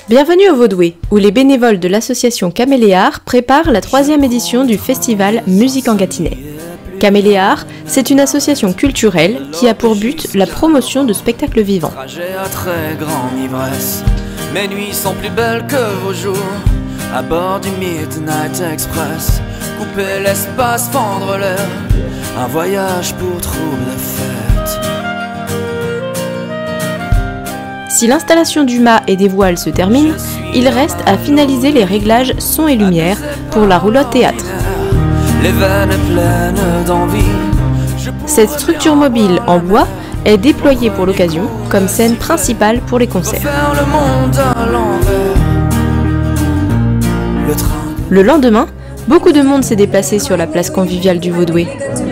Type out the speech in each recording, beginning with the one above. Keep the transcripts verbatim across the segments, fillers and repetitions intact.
Bienvenue au Vaudoué, où les bénévoles de l'association Caméléart préparent la troisième édition du festival Musique en Gâtinais. Caméléart, c'est une association culturelle qui a pour but la promotion de spectacles vivants. À très grande ivresse, mes nuits sont plus belles que vos jours, à bord du Midnight Express, couper l'espace, fendre l'air, un voyage pour trouble de fête. Si l'installation du mât et des voiles se termine, il reste à finaliser les réglages son et lumière pour la roulotte théâtre. Les veines pleines d'envie. Cette structure mobile en bois est déployée pour l'occasion comme scène principale pour les concerts. Le lendemain, beaucoup de monde s'est déplacé sur la place conviviale du Vaudoué.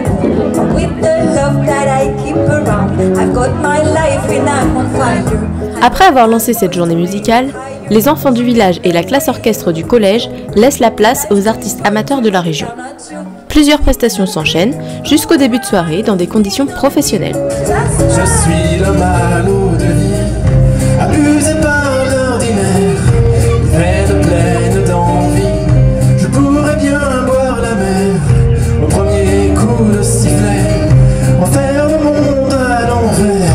Après avoir lancé cette journée musicale, les enfants du village et la classe orchestre du collège laissent la place aux artistes amateurs de la région. Plusieurs prestations s'enchaînent jusqu'au début de soirée dans des conditions professionnelles. Je suis le malot de vie, abusé par l'ordinaire, veine pleine d'envie. Je pourrais bien boire la mer au premier coup de sifflet, en faire le monde à l'envers.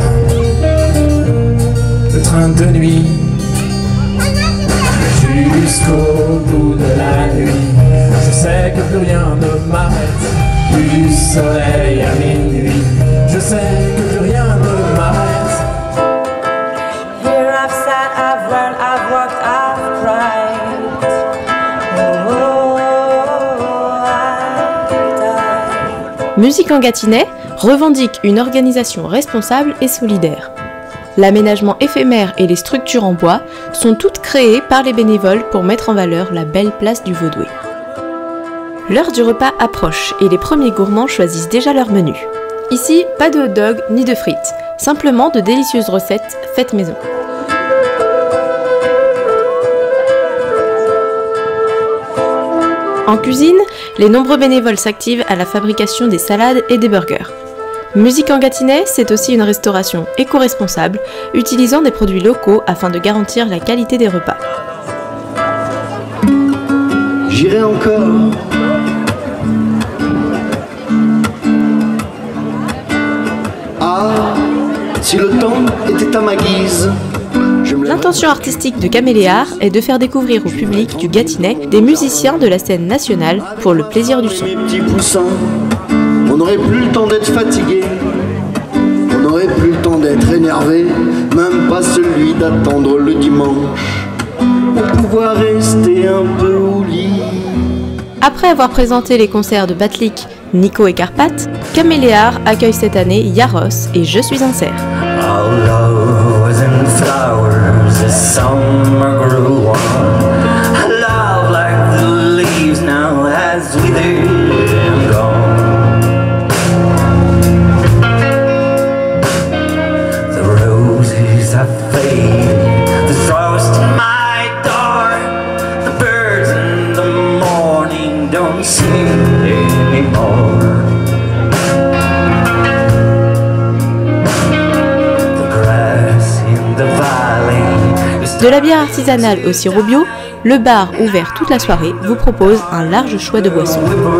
Le train de nuit jusqu'au bout de la nuit. Je sais que plus rien ne m'arrête, du soleil à minuit. Je sais que plus rien ne m'arrête. Here I've sat, I've learned, I've worked, I've cried. Oh, I've died. Musique en Gâtinais revendique une organisation responsable et solidaire. L'aménagement éphémère et les structures en bois sont toutes créées par les bénévoles pour mettre en valeur la belle place du Vaudoué. L'heure du repas approche et les premiers gourmands choisissent déjà leur menu. Ici, pas de hot dog ni de frites, simplement de délicieuses recettes faites maison. En cuisine, les nombreux bénévoles s'activent à la fabrication des salades et des burgers. Musique en Gâtinais, c'est aussi une restauration éco-responsable, utilisant des produits locaux afin de garantir la qualité des repas. J'irai encore. Ah, si le temps était à ma guise. L'intention artistique de Caméléart est de faire découvrir au public du Gâtinais des musiciens de la scène nationale pour le plaisir du son. Mes petits poussins, on n'aurait plus le temps d'être fatigué, on n'aurait plus le temps d'être énervé, même pas celui d'attendre le dimanche pour pouvoir rester un peu au lit. Après avoir présenté les concerts de Batlik, Nico et Carpath, Caméléart accueille cette année Yaros et Je suis un cerf. De la bière artisanale au sirop bio, le bar ouvert toute la soirée vous propose un large choix de boissons.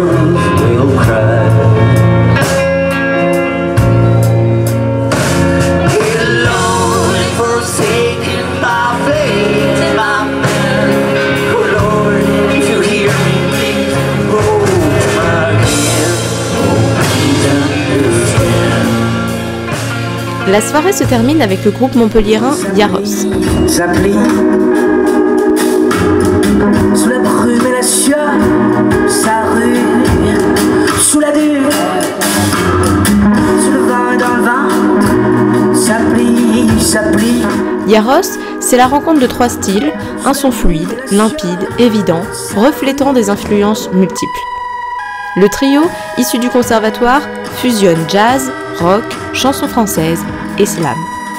La soirée se termine avec le groupe montpelliérain Yaros. S'applique sous la brume et la sueur, sa rue, sous la dure, sous le vent et dans le vent, s'applique, s'applique. Yaros, c'est la rencontre de trois styles, un son fluide, limpide, évident, reflétant des influences multiples. Le trio, issu du conservatoire, fusionne jazz, rock, chansons françaises et slam.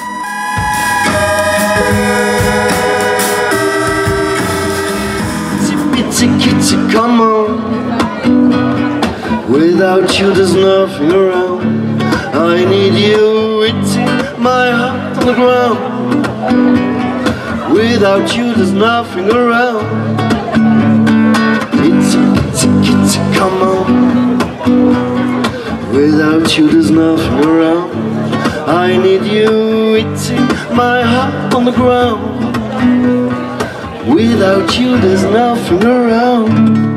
Kitty, kitty, come on. Without you there's nothing around. I need you, it's my heart on the ground. Without you there's nothing around. Itsy, itsy, itsy, come on. Without you there's nothing around. I need you, itsy, my heart on the ground. Without you there's nothing around.